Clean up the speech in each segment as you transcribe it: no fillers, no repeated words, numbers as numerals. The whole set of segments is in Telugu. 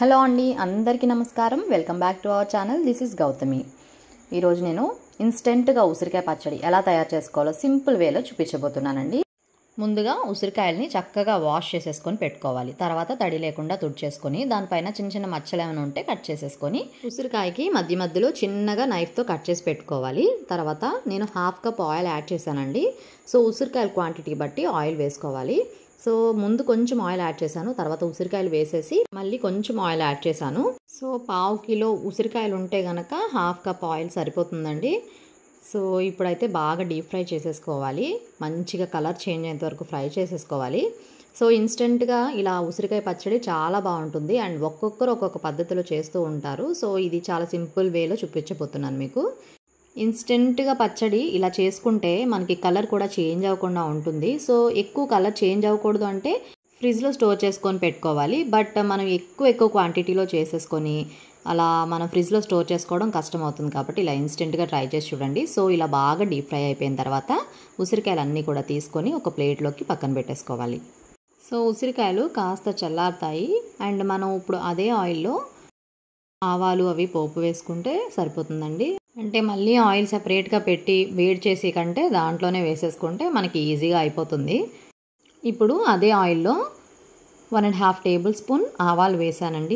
హలో అండి, అందరికీ నమస్కారం. Welcome back to our channel. This is Gautami. ఈరోజు నేను ఇన్స్టెంట్గా ఉసిరికాయ పచ్చడి ఎలా తయారు చేసుకోవాలో సింపుల్ వేలో చూపించబోతున్నానండి. ముందుగా ఉసిరికాయల్ని చక్కగా వాష్ చేసేసుకొని పెట్టుకోవాలి. తర్వాత తడి లేకుండా తుడిచేసుకొని దానిపైన చిన్న చిన్న మచ్చలు ఏమైనా ఉంటే కట్ చేసేసుకొని ఉసిరికాయకి మధ్య మధ్యలో చిన్నగా నైఫ్తో కట్ చేసి పెట్టుకోవాలి. తర్వాత నేను 1/2 కప్ ఆయిల్ యాడ్ చేశానండి. సో ఉసిరికాయల క్వాంటిటీ బట్టి ఆయిల్ వేసుకోవాలి. సో ముందు కొంచెం ఆయిల్ యాడ్ చేశాను, తర్వాత ఉసిరికాయలు వేసేసి మళ్ళీ కొంచెం ఆయిల్ యాడ్ చేశాను. సో 1/2 కిలో ఉసిరికాయలు ఉంటే కనుక 1/2 కప్ ఆయిల్ సరిపోతుందండి. సో ఇప్పుడైతే బాగా డీప్ ఫ్రై చేసేసుకోవాలి. మంచిగా కలర్ చేంజ్ అయ్యేంత వరకు ఫ్రై చేసేసుకోవాలి. సో ఇన్స్టెంట్గా ఇలా ఉసిరికాయ పచ్చడి చాలా బాగుంటుంది అండ్ ఒక్కొక్కరు ఒక్కొక్క పద్ధతిలో చేస్తూ ఉంటారు. సో ఇది చాలా సింపుల్ వేలో చూపించబోతున్నాను మీకు. ఇన్స్టెంట్గా పచ్చడి ఇలా చేసుకుంటే మనకి కలర్ కూడా చేంజ్ అవ్వకుండా ఉంటుంది. సో ఎక్కువ కలర్ చేంజ్ అవ్వకూడదు అంటే ఫ్రిడ్జ్లో స్టోర్ చేసుకొని పెట్టుకోవాలి. బట్ మనం ఎక్కువ క్వాంటిటీలో చేసేసుకొని అలా మనం ఫ్రిడ్జ్లో స్టోర్ చేసుకోవడం కష్టం అవుతుంది. కాబట్టి ఇలా ఇన్స్టెంట్గా ట్రై చేసి చూడండి. సో ఇలా బాగా డీప్ ఫ్రై అయిపోయిన తర్వాత ఉసిరికాయలు అన్నీ కూడా తీసుకొని ఒక ప్లేట్లోకి పక్కన పెట్టేసుకోవాలి. సో ఉసిరికాయలు కాస్త చల్లారుతాయి అండ్ మనం ఇప్పుడు అదే ఆయిల్లో ఆవాలు అవి పోపు వేసుకుంటే సరిపోతుందండి. అంటే మళ్ళీ ఆయిల్ సపరేట్గా పెట్టి వేడి చేసి కంటే దాంట్లోనే వేసేసుకుంటే మనకి ఈజీగా అయిపోతుంది. ఇప్పుడు అదే ఆయిల్లో 1.5 టేబుల్ స్పూన్ ఆవాలు వేసానండి.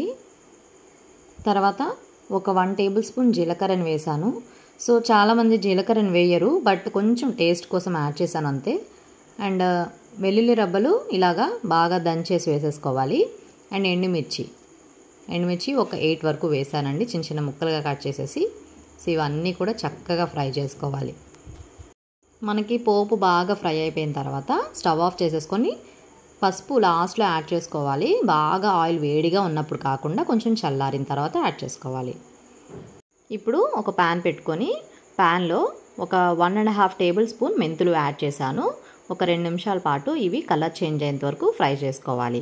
తర్వాత ఒక 1 టేబుల్ స్పూన్ జీలకర్రని వేసాను. సో చాలామంది జీలకర్రని వేయరు, బట్ కొంచెం టేస్ట్ కోసం యాడ్ చేశాను అంతే. అండ్ వెల్లుల్లి రబ్బలు ఇలాగా బాగా దంచేసి వేసేసుకోవాలి. అండ్ ఎండుమిర్చి ఒక 8 వరకు వేసానండి, చిన్న చిన్న ముక్కలుగా కట్ చేసేసి. సో ఇవన్నీ కూడా చక్కగా ఫ్రై చేసుకోవాలి. మనకి పోపు బాగా ఫ్రై అయిపోయిన తర్వాత స్టవ్ ఆఫ్ చేసేసుకొని పసుపు లాస్ట్లో యాడ్ చేసుకోవాలి. బాగా ఆయిల్ వేడిగా ఉన్నప్పుడు కాకుండా కొంచెం చల్లారిన తర్వాత యాడ్ చేసుకోవాలి. ఇప్పుడు ఒక ప్యాన్ పెట్టుకొని ప్యాన్లో ఒక 1.5 టేబుల్ స్పూన్ మెంతులు యాడ్ చేశాను. ఒక 2 నిమిషాల పాటు ఇవి కలర్ చేంజ్ అయ్యేంత వరకు ఫ్రై చేసుకోవాలి.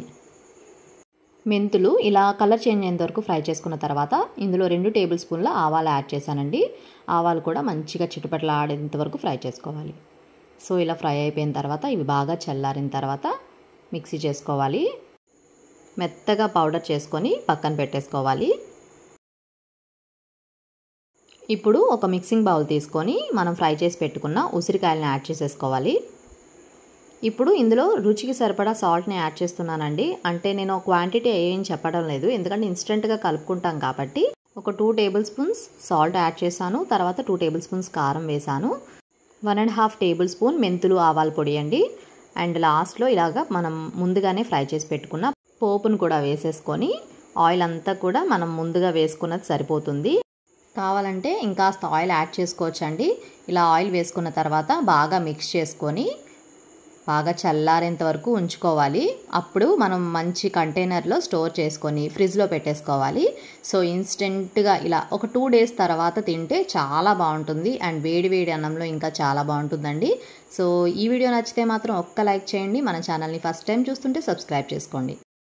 మెంతులు ఇలా కలర్ చేంజ్ అయ్యేంత వరకు ఫ్రై చేసుకున్న తర్వాత ఇందులో 2 టేబుల్ స్పూన్ల ఆవాలు యాడ్ చేశానండి. ఆవాలు కూడా మంచిగా చిటపటలాడేంత వరకు ఫ్రై చేసుకోవాలి. సో ఇలా ఫ్రై అయిపోయిన తర్వాత ఇవి బాగా చల్లారిన తర్వాత మిక్సీ చేసుకోవాలి. మెత్తగా పౌడర్ చేసుకొని పక్కన పెట్టేసుకోవాలి. ఇప్పుడు ఒక మిక్సింగ్ బౌల్ తీసుకొని మనం ఫ్రై చేసి పెట్టుకున్న ఉసిరికాయలను యాడ్ చేసేసుకోవాలి. ఇప్పుడు ఇందులో రుచికి సరిపడా సాల్ట్ని యాడ్ చేస్తున్నానండి. అంటే నేను క్వాంటిటీ ఏం చెప్పడం లేదు, ఎందుకంటే ఇన్స్టెంట్గా కలుపుకుంటాం కాబట్టి. ఒక 2 టేబుల్ స్పూన్స్ సాల్ట్ యాడ్ చేశాను. తర్వాత 2 టేబుల్ స్పూన్స్ కారం వేసాను. 1.5 టేబుల్ స్పూన్ మెంతులు ఆవాల పొడి అండి. అండ్ లాస్ట్లో ఇలాగా మనం ముందుగానే ఫ్రై చేసి పెట్టుకున్న పోపును కూడా వేసేసుకొని ఆయిల్ అంతా కూడా మనం ముందుగా వేసుకున్నది సరిపోతుంది. కావాలంటే ఇంకాస్త ఆయిల్ యాడ్ చేసుకోవచ్చండి. ఇలా ఆయిల్ వేసుకున్న తర్వాత బాగా మిక్స్ చేసుకొని బాగా చల్లారేంత వరకు ఉంచుకోవాలి. అప్పుడు మనం మంచి కంటైనర్లో స్టోర్ చేసుకొని ఫ్రిడ్జ్లో పెట్టేసుకోవాలి. సో ఇన్స్టెంట్గా ఇలా ఒక 2 డేస్ తర్వాత తింటే చాలా బాగుంటుంది అండ్ వేడి అన్నంలో ఇంకా చాలా బాగుంటుందండి. సో ఈ వీడియో నచ్చితే మాత్రం ఒక్క లైక్ చేయండి. మన ఛానల్ని ఫస్ట్ టైం చూస్తుంటే సబ్స్క్రైబ్ చేసుకోండి.